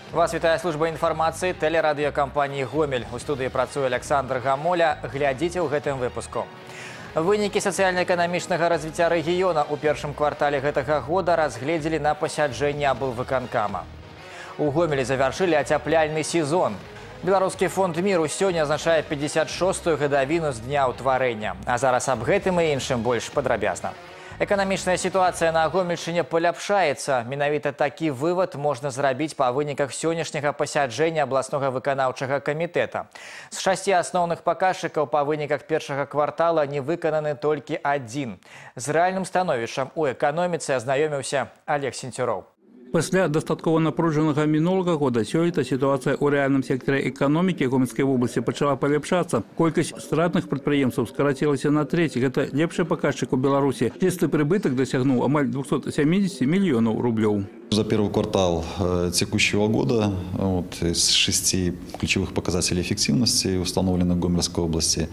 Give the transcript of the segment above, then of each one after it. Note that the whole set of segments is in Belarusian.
Вас вітае служба інфармацыі тэлерадыёкампаніі «Гомель». У студыі працуе Александр Гамоля. Глядзіце ў гэтым выпуску. Вынікі сацыяльна-эканамічнага развіцця рэгіёна ў першым квартале гэтага года разгледзелі на пасяджэнні аблвыканкама. У Гомелі завяршылі ацяпляльны сезон. Беларускі фонд міру сёння азначае 56-ю гадавіну з дня ўтварэння. А зараз аб гэтым і іншым больш падрабязна. Эканамічная сітуацыя на Гомельшчыне паляпшаецца. Менавіта такі вывад можна зрабіць па выніках сённяшняга пасяджэння абласнога выканаўчага камітэта. З 6 асноўных паказчыкаў па выніках першага квартала не выкананы толькі адзін. З рэальным становішчам у эканоміцы азнаёміўся Олег Сенцюроў. Пасля дастаткова напружанага мінулага года сёлета сітуацыя ў рэальным сектары эканомікі Гомельскай вобласці пачала паляпшацца. Колькасць стратных прадпрыемстваў скарацілася на трэць. Гэта лепшы паказчык у Беларусі. Чысты прыбытак дасягнуў амаль 270 миллионов рублёў. За первый квартал текущего года из 6 ключевых показателей эффективности, установленных в Гомельской области,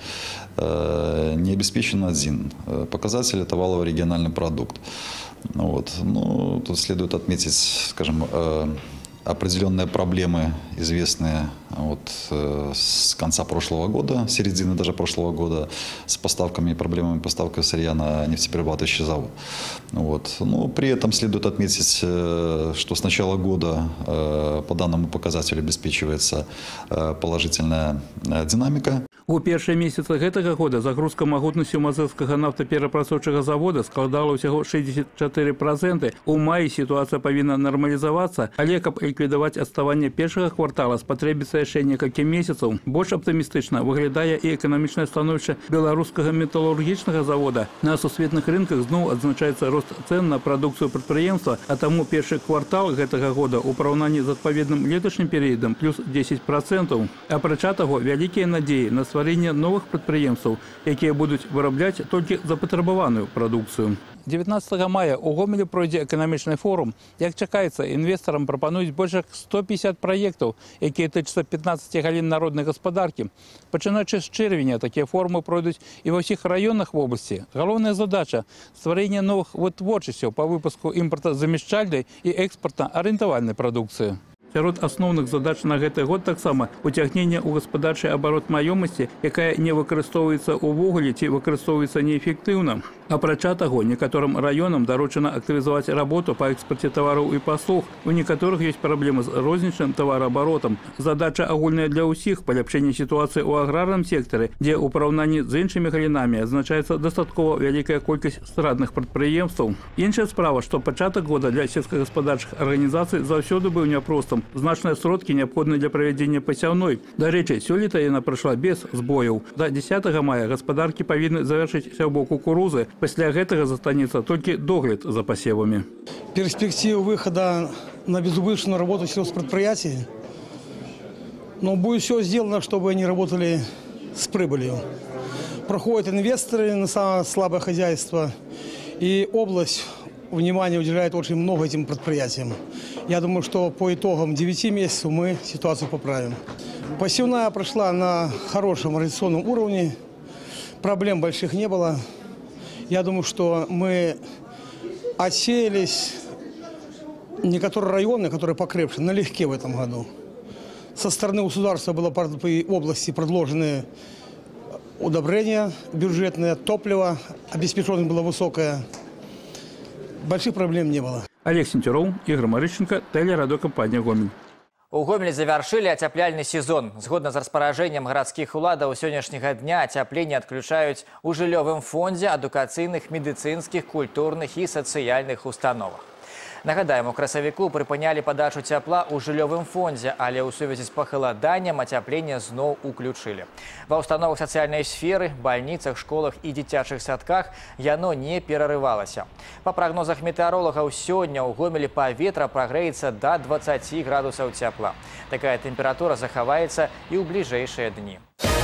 не обеспечен один показатель – это валовый региональный продукт. Ну, тут следует отметить, скажем, определенные проблемы, известные с конца прошлого года, середины даже прошлого года, с поставками и проблемами поставки сырья на нефтеперерабатывающий завод. Но при этом следует отметить, что с начала года по данному показателю обеспечивается положительная динамика. У першыя месяцы гэтага года загрузка магутнасцю мазырскага нафтаперапрацоўчага завода складала ўсяго 64%. У маі сітуацыя павінна нармалізавацца, але каб ліквідаваць адставанне першага квартала спатрэбіцца яшчэ некалькі месяцаў. Больш аптымістычна выглядае і эканамічнае становішча беларускага металургічнага завода. На сусветных рынках зноў адзначаецца рост цэн на прадукцыю прадпрыемства, а таму першы квартал гэтага года ў параўнанні з адпаведным леташнім перыядам плюс 10%. Апрача таго, вялікія надзеі на стварэнне новых прадпрыемстваў, якія будуць вырабляць толькі запатрабаваную прадукцыю. 19 мая у Гомелі пройдзе эканамічны форум. Як чакаецца, інвестарам прапануюць больш як 150 праектаў, якія тычацца 15 галін народнай гаспадаркі. Пачынаючы з чэрвеня такія форумы пройдуць і ва ўсіх раёнах вобласці. Галоўная задача – стварэнне новых вытворчасцяў па выпуску імпартазамяшчальнай і экспартна-арыентавальнай прадукцыі. Сярод асноўных задач на гэты год таксама уцягненне ў гаспадарчы абарот маёмасці, якая не выкарыстоўваецца ўвогуле ці выкарыстоўваецца неэфектыўна. Апрача таго, некаторым раёнам даручана актывізаваць работу па экспарце тавараў і паслуг. У некаторых ёсць праблемы з рознічным тавараабаротам. Задача агульная для ўсіх – паляпшэнне сітуацыі ў аграрным сектары, дзе ў параўнанні з іншымі галінамі адзначаецца дастаткова вялікая колькасць стратных прадпрыемстваў. Іншая справа, што пачатак года для сельскагаспадарчых арганізацый заўсёды быў няпростым. Значныя сродкі неабходны для правядзення пасяўной. Дарэчы, сёлета яна прайшла без збояў. До 10 мая гаспадаркі павінны завяршыць сяўбу кукурузы. Пасля гэтага застанецца толькі догляд за пасевамі. Перспектива выхода на безубыточную работу сельхозпредприятий, но будет все сделано, чтобы они работали с прибылью. Проходят инвесторы на самое слабое хозяйство, и область внимание уделяет очень много этим предприятиям. Я думаю, что по итогам 9 месяцев мы ситуацию поправим. Посевная прошла на хорошем организационном уровне, проблем больших не было. Я думаю, что мы отсеялись некоторые районы, которые покрепше, налегке в этом году. Со стороны государства было по области предложены удобрения бюджетные, топливо, обеспеченность была высокая. Больших проблем не было. Олег Сенцюроў, Ігор Марышченко, тэлерадыёкампанія «Гомель». У Гомелі завяршылі ацяпляльны сезон. Згодна з распараджэннем гарадскіх уладаў сённяшняга дня ацяпленне адключаюць у жыллёвым фондзе, адукацыйных, медыцынскіх, культурных і сацыяльных установах. Нагадаем, у красавіку прыпынялі падачу цяпла ў жыллёвым фондзе, але ў сувязі з пахаладаннем ацяпленне зноў уключылі. Ва ўстановах сацыяльнай сферы, бальніцах, школах і дзіцячых садках яно не перарывалася. Па прагнозах метэаролагаў, сёння ў Гомелі паветра прагрэецца да 20 градусаў цяпла. Такая тэмпература захаваецца і ў бліжэйшыя дні.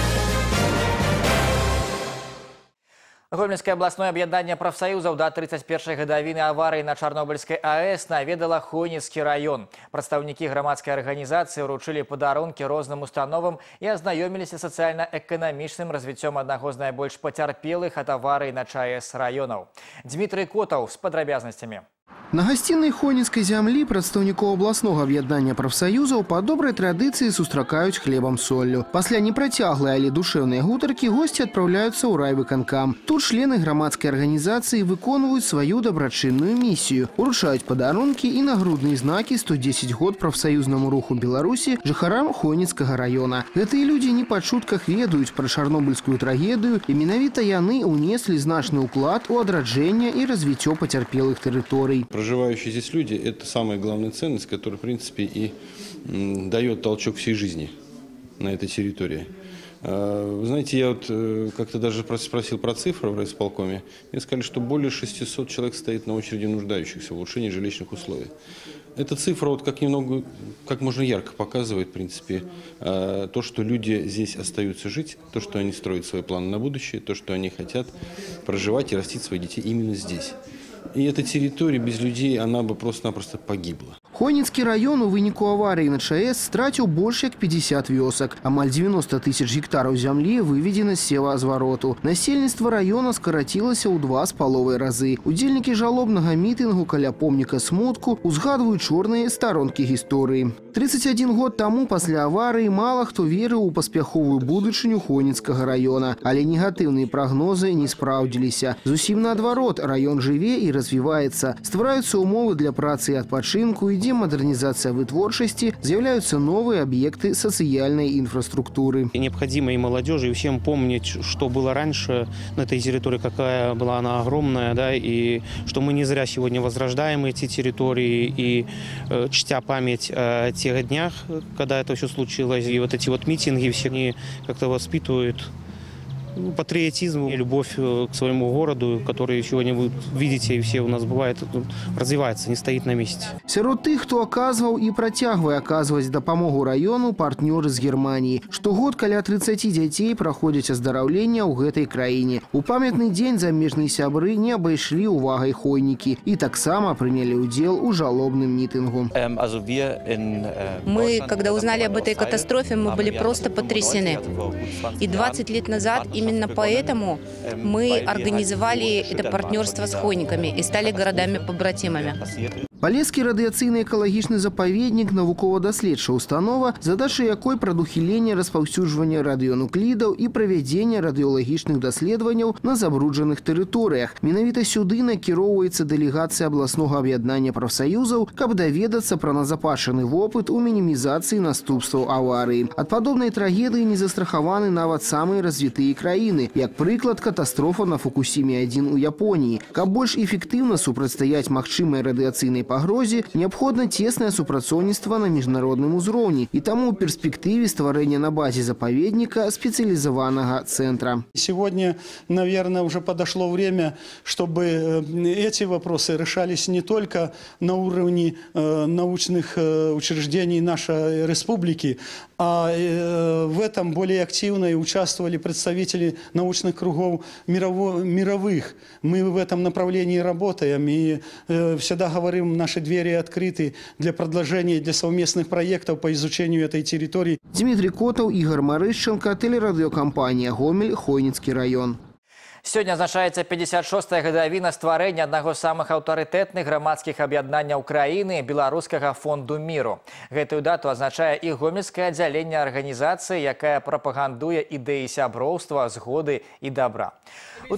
Гомельскае абласное аб'яднанне прафсаюзаў да 31-й гадавіны аварыі на Чарнобыльскай АЭС наведала Хойніцкі раён. Прадстаўнікі грамадскай арганізацыі ўручылі падарункі розным установам і азнаёміліся сацыяльна-эканамічным развіццём аднаго з найбольш пацярпелых ад аварыі на ЧАЭС раёнаў. Дмітрый Котаў з падрабязнасцямі. На гостиной Хойніцкай зямлі прадстаўнікоў абласнога аб'яднання прафсаюзаў па добрай традыцыі сустракаюць хлебам соллю. Пасля непрацяглай, але душэўнай гутаркі госці адпраўляюцца ў райвыканкам. Тут члены грамадскай арганізацыі выконваюць сваю дабрачынную місію, уручаюць падарункі і нагрудныя знакі 110 год прафсаюзнаму руху Беларусі жыхарам Хойніцкага района. Гэтыя людзі не па чутках ведаюць пра чарнобыльскую трагедыю, і менавіта яны ўнеслі значны ўклад у адраджэнне і развіццё пацярпелых тэрыторый. Проживающие здесь люди – это самая главная ценность, которая, в принципе, и дает толчок всей жизни на этой территории. Вы знаете, я вот как-то даже спросил про цифры в райисполкоме. Мне сказали, что более 600 человек стоит на очереди нуждающихся в улучшении жилищных условий. Эта цифра вот как можно ярко показывает, в принципе, то, что люди здесь остаются жить, то, что они строят свои планы на будущее, то, что они хотят проживать и растить своих детей именно здесь. И эта территория без людей, она бы просто-напросто погибла. Хойніцкі район у выніку аварыі на ЧАЭС страціў больш як 50 вёсак. Амаль 90 тысяч гектараў зямлі выведена з севазвароту. Насельніцтва района скарацілася ў 2,5 разы. Удзельнікі жалобнага мітынгу каля помніка смутку узгадваюць чорныя старонкі гісторыі. 31 год таму пасля аварыі мала хто верыў у паспяховую будучыню Хойніцкага района. Але негатыўныя прагнозы не спраўдзіліся. Зусім наадварот, район жыве і развіваецца. Ствараюцца умовы для працы і адпачынку, ідзе модернизация вытворчасти, з'являются новые объекты социальной инфраструктуры. Необходимо и молодежи, и всем помнить, что было раньше на этой территории, какая была она огромная, да, и что мы не зря сегодня возрождаем эти территории и чтя память о тех днях, когда это все случилось. И вот эти вот митинги все они как-то воспитывают патриотизм и любовь к своему городу, который сегодня вы видите, и все у нас бывает, развивается, не стоит на месте. Сярод тых, хто аказваў і працягвае аказваць дапамогу раёну, партнёры з Германіі. Штогод каля 30 дзяцей праходзяць аздараўлення ў гэтай краіне. У памятны дзень замежныя сябры не абышлі увагай хойнікі і таксама прынялі ўдзел у жалобным мітынгу. Мы, когда узнали об этой катастрофе, мы были просто потрясены. И 20 лет назад именно поэтому мы организовали это партнерство с хойниками и стали городами-побратимами. Полескі радыацыйна-экалагічны запаведнік навукова-даследчая установа, задача якой прадухіленне распаўсюджвання радыёнуклідаў і правядзення радыёлагічных даследаванняў на забруджаных тэрыторыях. Менавіта сюды накіроўваецца дэлегацыя абласнога аб'яднання прафсаюзаў, каб даведацца пра назапашаны вопыт у мінімізацыі наступстваў аварыі. Ад падобнай трагедыі не застрахаваны нават самыя развітыя краіны, як прыклад катастрофа на Фукусіме-1 у Японіі. Каб больш эфектыўна супрацьстаяць магчымай радыацыйнай пагрозе, неабходна цеснае супрацоўніцтва на міжнародным узроўні, і таму ў перспектыве стварэння на базе запаведніка специализованного центра. Сегодня, наверное, уже подошло время, чтобы эти вопросы решались не только на уровне научных учреждений нашей республики, а в этом более активно и участвовали представители научных кругов мировых. Мы в этом направлении работаем и всегда говорим, наши двери открыты для продолжения, для совместных проектов по изучению этой территории. Дмитрий Котов, Игорь Марышченко, телерадиокомпания «Гомель», Хойніцкі район. Сёння азначаецца 56-я гадавіна стварэння аднаго з самых аўтарытэтных грамадскіх аб'яднанняў краіны беларускага фонду міру. Гэтую дату азначае і гомельскае аддзяленне арганізацыі, якая прапагандуе ідэі сяброўства, згоды і дабра. У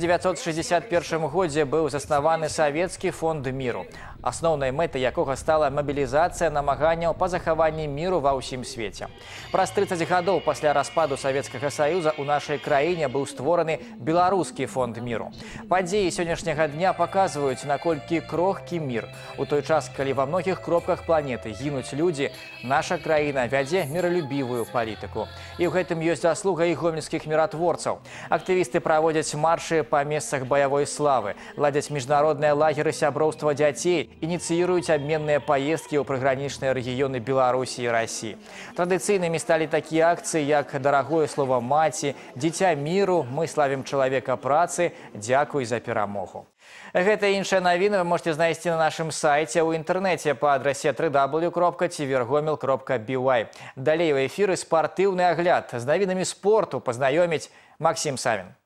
1961 годзе быў заснаваны савецкі фонд міру, асноўнай мэтай якога стала мабілізацыя намаганняў па захаванні міру ва ўсім свеце. Праз 30 гадоў пасля распаду Савецкага Саюза ў нашай краіне быў створаны Беларускі фонд міру. Падзеі сённяшняга дня паказваюць, наколькі крохкі мір. У той час, калі ва многіх кропках планеты гінуць людзі, наша краіна вядзе міралюбівую палітыку. І ў гэтым ёсць заслуга і гомельскіх міратворцаў. Актывісты праводзяць маршы па месцах баявой славы, ладзяць міжнародныя лагеры сяброўства дзяцей, ініцыююць абменныя паездкі ў прыгранічныя рэгіёны Беларусі і Расіі. Традыцыйнымі сталі такія акцыі, як «Дарагое слово маці», «Дзіця міру», «Мы славім чалавека працы», «Дзякуй за перамогу». Гэта і іншыя навіны вы можете знайсці на нашым сайце ў інтэрнэце па адрасе www.tvrgomel.by. Далей у эфіры спартыўны агляд. З навінамі спорту пазнаёміць Максім Савін.